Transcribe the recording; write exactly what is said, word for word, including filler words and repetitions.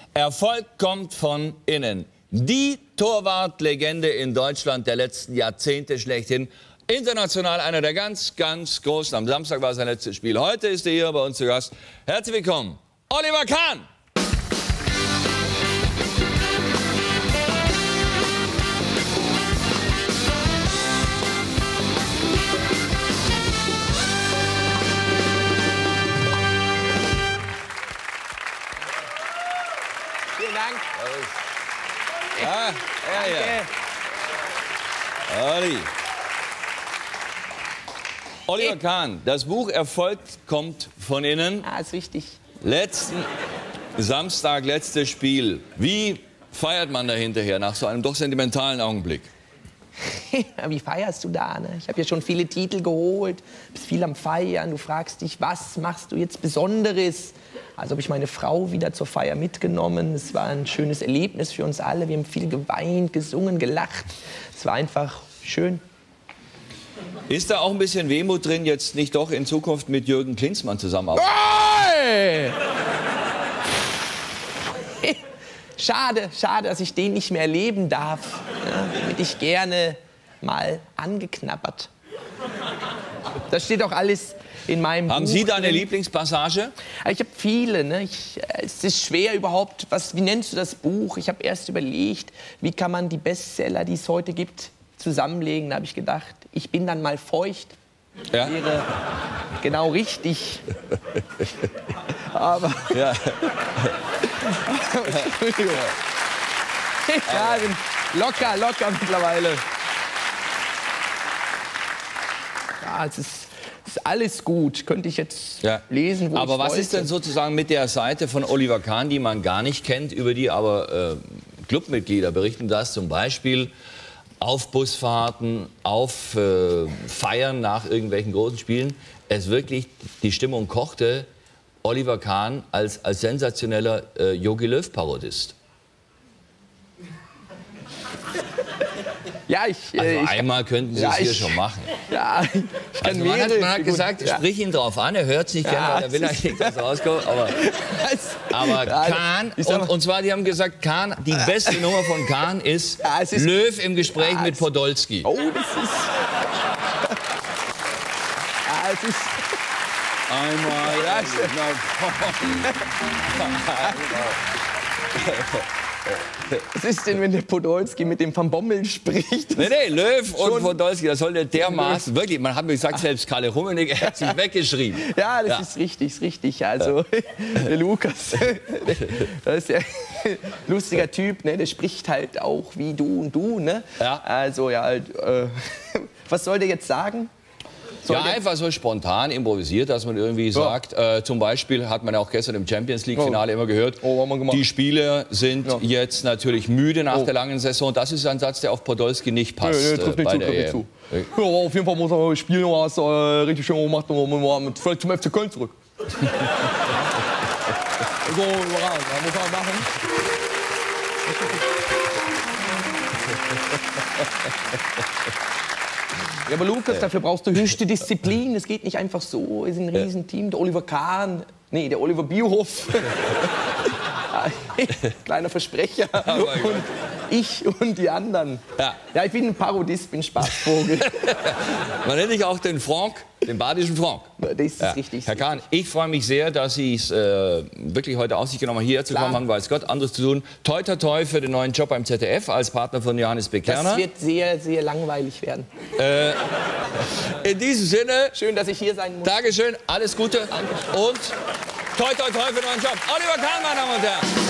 Erfolg kommt von innen. Die Torwartlegende in Deutschland der letzten Jahrzehnte schlechthin. International einer der ganz, ganz Großen. Am Samstag war sein letztes Spiel. Heute ist er hier bei uns zu Gast. Herzlich willkommen, Oliver Kahn! Vielen Dank. Ah, ja, ja. Olli. Oliver Kahn, das Buch Erfolg kommt von innen. Ah, ist wichtig. Letzten Samstag, letztes Spiel. Wie feiert man da hinterher nach so einem doch sentimentalen Augenblick? Wie feierst du da? Ne? Ich habe ja schon viele Titel geholt, bist viel am Feiern. Du fragst dich, was machst du jetzt Besonderes? Also habe ich meine Frau wieder zur Feier mitgenommen. Es war ein schönes Erlebnis für uns alle. Wir haben viel geweint, gesungen, gelacht. Es war einfach schön. Ist da auch ein bisschen Wehmut drin, jetzt nicht doch in Zukunft mit Jürgen Klinsmann zusammenarbeiten? Hey! Schade, schade, dass ich den nicht mehr erleben darf. Ja, den hätte ich gerne mal angeknabbert. Das steht auch alles in meinem Haben Buch. Sie da eine Lieblingspassage? Ich habe viele. Ne? Ich, es ist schwer überhaupt, was, wie nennst du das Buch? Ich habe erst überlegt, wie kann man die Bestseller, die es heute gibt, zusammenlegen. Da habe ich gedacht, ich bin dann mal feucht. Ja? Wäre genau richtig. Aber... Ja. Entschuldigung. Ja, ich bin locker, locker mittlerweile. Ja, es ist, es ist alles gut. Könnte ich jetzt Ja. lesen, wo Aber ich was wollte. ist denn sozusagen mit der Seite von Oliver Kahn, die man gar nicht kennt, über die aber äh, Clubmitglieder berichten, dass zum Beispiel auf Busfahrten, auf äh, Feiern nach irgendwelchen großen Spielen es wirklich die Stimmung kochte, Oliver Kahn als, als sensationeller äh, Jogi Löw-Parodist. Ja, ich, Also äh, ich, einmal könnten Sie ja, es hier ich- schon machen. ja, ich kann Also man, hat, mehrere- man hat gesagt, ja. sprich ihn drauf an, er hört es nicht Ja, gerne, weil er will es eigentlich nicht, dass er rauskommt. Aber, Es- aber Ja, Kahn, ich sag und, mal- und zwar, die haben gesagt, Kahn, die beste Nummer von Kahn ist, Ja, es ist- Löw im Gespräch Ja, mit es- Podolski. Oh, das ist... Ja, es ist... Einmal. Ja, stimmt. Was ist denn, wenn der Podolski mit dem Van Bommel spricht? Nee, nee, Löw und Schon- Podolski, das sollte dermaßen, wirklich, man hat mir gesagt, selbst Kalle Rummenigge hat sich weggeschrien. Ja, das Ja. ist richtig, ist richtig. Also, der Lukas, das ist ja ein lustiger Typ, ne? Der spricht halt auch wie du und du, ne? Ja. Also, ja, halt, äh, was soll der jetzt sagen? Soll Ja, der- einfach so spontan improvisiert, dass man irgendwie sagt, äh, zum Beispiel hat man ja auch gestern im Champions League-Finale immer gehört, Oh, haben wir gemacht. die Spieler sind Ja. jetzt natürlich müde nach Oh. der langen Saison. Das ist ein Satz, der auf Podolski nicht passt. Nee, nee, trifft äh, nicht bei zu, der trifft E nicht M. zu. Ja, aber auf jeden Fall muss er spielen, was äh, richtig schön gemacht und mal mit, vielleicht zum F C Köln zurück. So, überragend, da muss man machen. Ja, aber Lukas, dafür brauchst du höchste Disziplin. Es geht nicht einfach so. Wir sind ein Riesenteam. Der Oliver Kahn, nee, der Oliver Bierhoff. Kleiner Versprecher. Und ich und die anderen. Ja. Ja, ich bin ein Parodist, bin Spaßvogel. Man nennt dich auch den Franck, den badischen Franck. Das ist Ja. richtig. Herr Kahn, ich freue mich sehr, dass Sie es äh, wirklich heute auf sich genommen haben, hierher zu Klar. kommen, haben, weiß Gott, anderes zu tun. Toi, toi, toi für den neuen Job beim Z D F als Partner von Johannes Bekerner. Das wird sehr, sehr langweilig werden. In diesem Sinne, Schön, dass ich hier sein muss. Dankeschön, alles Gute und toi, toi, toi für den neuen Job. Oliver Kahn, meine Damen und Herren.